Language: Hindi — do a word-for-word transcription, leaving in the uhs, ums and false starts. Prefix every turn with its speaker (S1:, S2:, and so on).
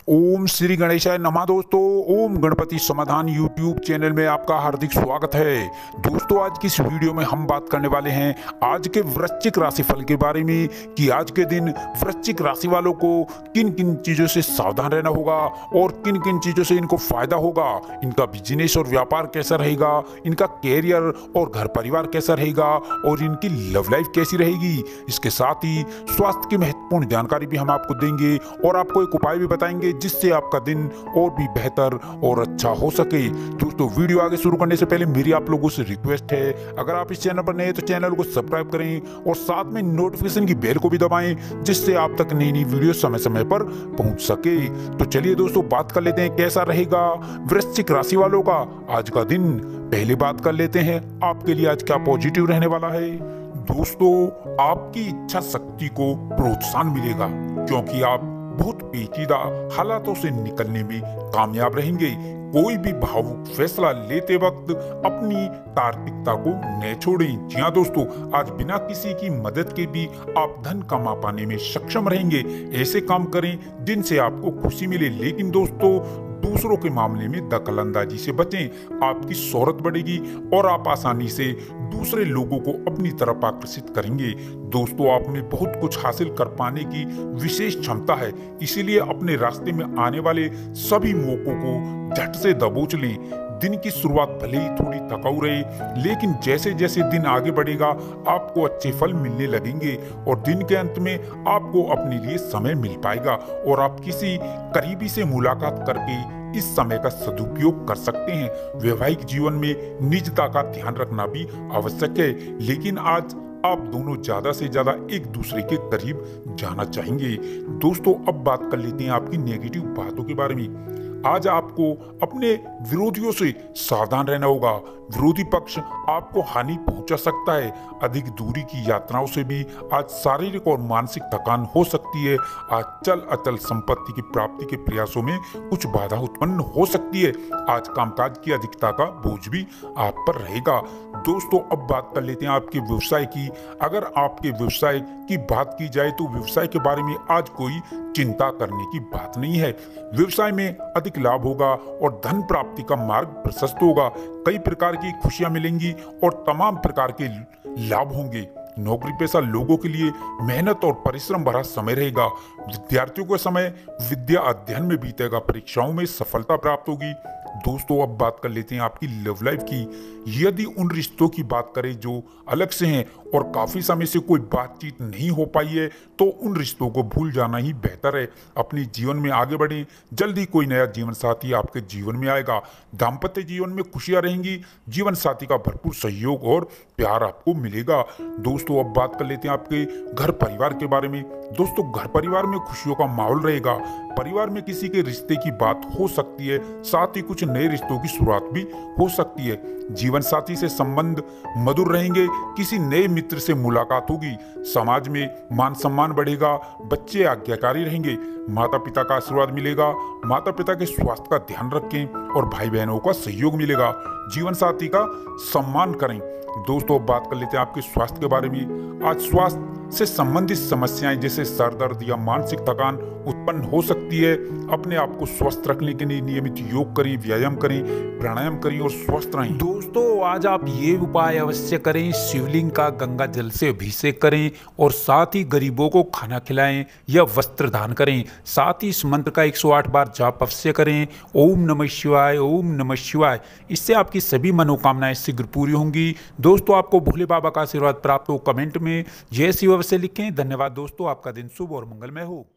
S1: ओम श्री गणेशाय नमः। दोस्तों, ओम गणपति समाधान यूट्यूब चैनल में आपका हार्दिक स्वागत है। दोस्तों, आज की इस वीडियो में हम बात करने वाले हैं आज के वृश्चिक राशिफल के बारे में कि आज के दिन वृश्चिक राशि वालों को किन किन चीज़ों से सावधान रहना होगा और किन किन चीज़ों से इनको फायदा होगा, इनका बिजनेस और व्यापार कैसा रहेगा, इनका कैरियर और घर परिवार कैसा रहेगा और इनकी लव लाइफ कैसी रहेगी। इसके साथ ही स्वास्थ्य की महत्वपूर्ण जानकारी भी हम आपको देंगे और आपको एक उपाय भी बताएंगे जिससे आपका दिन और भी बेहतर और अच्छा हो सके। दोस्तों, वीडियो आगे शुरू करने से पहले मेरी आप लोगों से रिक्वेस्ट है, अगर आप इस चैनल पर नए हैं तो चैनल को सब्सक्राइब करें और साथ में नोटिफिकेशन की बेल को भी दबाएं जिससे आप तक नई नई वीडियो समय समय पर पहुंच सके। तो चलिए दोस्तों, बात कर लेते हैं कैसा रहेगा वृश्चिक राशि वालों का आज का दिन। पहले बात कर लेते हैं आपके लिए आज क्या पॉजिटिव रहने वाला है। दोस्तों, आपकी इच्छा शक्ति को प्रोत्साहन मिलेगा क्योंकि आप बहुत पेचीदा हालातों से निकलने में कामयाब रहेंगे। कोई भी भावुक फैसला लेते वक्त अपनी तार्किकता को न छोड़ें। जी हाँ दोस्तों, आज बिना किसी की मदद के भी आप धन कमा पाने में सक्षम रहेंगे। ऐसे काम करें जिनसे आपको खुशी मिले, लेकिन दोस्तों दूसरों के मामले में दखलंदाजी से बचें। आपकी शोहरत बढ़ेगी और आप आसानी से दूसरे लोगों को अपनी तरफ आकर्षित करेंगे। दोस्तों, आप में बहुत कुछ हासिल कर पाने की विशेष क्षमता है, इसीलिए अपने रास्ते में आने वाले सभी मौकों को झट से दबोच लें। दिन की शुरुआत भले ही थोड़ी थकाऊ रहे, लेकिन जैसे जैसे दिन आगे बढ़ेगा आपको अच्छे फल मिलने लगेंगे और दिन के अंत में आपको अपने लिए समय मिल पाएगा और आप किसी करीबी से मुलाकात करके इस समय का सदुपयोग कर सकते हैं। वैवाहिक जीवन में निजता का ध्यान रखना भी आवश्यक है, लेकिन आज आप दोनों ज्यादा से ज्यादा एक दूसरे के करीब जाना चाहेंगे। दोस्तों, अब बात कर लेते हैं आपकी नेगेटिव बातों के बारे में। आज आपको अपने विरोधियों से सावधान रहना होगा। विरोधी पक्ष आपको हानि पहुंचा सकता है। अधिक दूरी की यात्राओं से भी आज शारीरिक और मानसिक थकान हो सकती है। आज चल अचल संपत्ति की प्राप्ति के प्रयासों में कुछ बाधा उत्पन्न हो सकती है। आज कामकाज की अधिकता का बोझ भी आप पर रहेगा। दोस्तों, अब बात कर लेते हैं आपके व्यवसाय की। अगर आपके व्यवसाय की बात की जाए तो व्यवसाय के बारे में आज कोई चिंता करने की बात नहीं है। व्यवसाय में अधिक लाभ होगा और धन प्राप्ति का मार्ग प्रशस्त होगा। कई प्रकार की खुशियां मिलेंगी और तमाम प्रकार के लाभ होंगे। नौकरी पेशा लोगों के लिए मेहनत और परिश्रम भरा समय रहेगा। विद्यार्थियों का समय विद्या अध्ययन में बीतेगा। परीक्षाओं में सफलता प्राप्त होगी। दोस्तों, अब बात कर लेते हैं आपकी लव लाइफ की। यदि उन रिश्तों की बात करें जो अलग से हैं और काफी समय से कोई बातचीत नहीं हो पाई है, तो उन रिश्तों को भूल जाना ही बेहतर है। अपने जीवन में आगे बढ़ें, जल्दी कोई नया जीवन साथी आपके जीवन में आएगा। दाम्पत्य जीवन में खुशियां रहेंगी। जीवन साथी का भरपूर सहयोग और प्यार आपको मिलेगा। दोस्तों, अब बात कर लेते हैं आपके घर परिवार के बारे में। दोस्तों, घर परिवार में खुशियों का माहौल रहेगा। परिवार में किसी के रिश्ते की बात हो सकती है, साथ ही कुछ नए रिश्तों की शुरुआत भी हो सकती है। जीवन साथी से संबंध मधुर रहेंगे। किसी नए मित्र से मुलाकात होगी। समाज में मान सम्मान बढ़ेगा। बच्चे आज्ञाकारी रहेंगे। माता पिता का आशीर्वाद मिलेगा। माता पिता के स्वास्थ्य का ध्यान रखें और भाई बहनों का सहयोग मिलेगा। जीवन साथी का सम्मान करें। दोस्तों, बात कर लेते हैं आपके स्वास्थ्य के बारे में। आज स्वास्थ्य से संबंधित समस्याएं जैसे सर दर्द या मानसिक थकान उत्पन्न हो सकती है। अपने आप को स्वस्थ रखने के लिए नियमित योग करें, व्यायाम करें, प्राणायाम करें और स्वस्थ रहें। दोस्तों, आज आप ये उपाय अवश्य करें। शिवलिंग का गंगा जल से अभिषेक करें और साथ ही गरीबों को खाना खिलाएं या वस्त्र दान करें। साथ ही इस मंत्र का एक सौ आठ बार जाप अवश्य करें। ओम नमः शिवाय, ओम नमः शिवाय। इससे आपकी सभी मनोकामनाएं शीघ्र पूरी होंगी। दोस्तों, आपको भोले बाबा का आशीर्वाद प्राप्त हो, कमेंट में जय शिव अवश्य लिखें। धन्यवाद दोस्तों, आपका दिन शुभ और मंगलमय हो।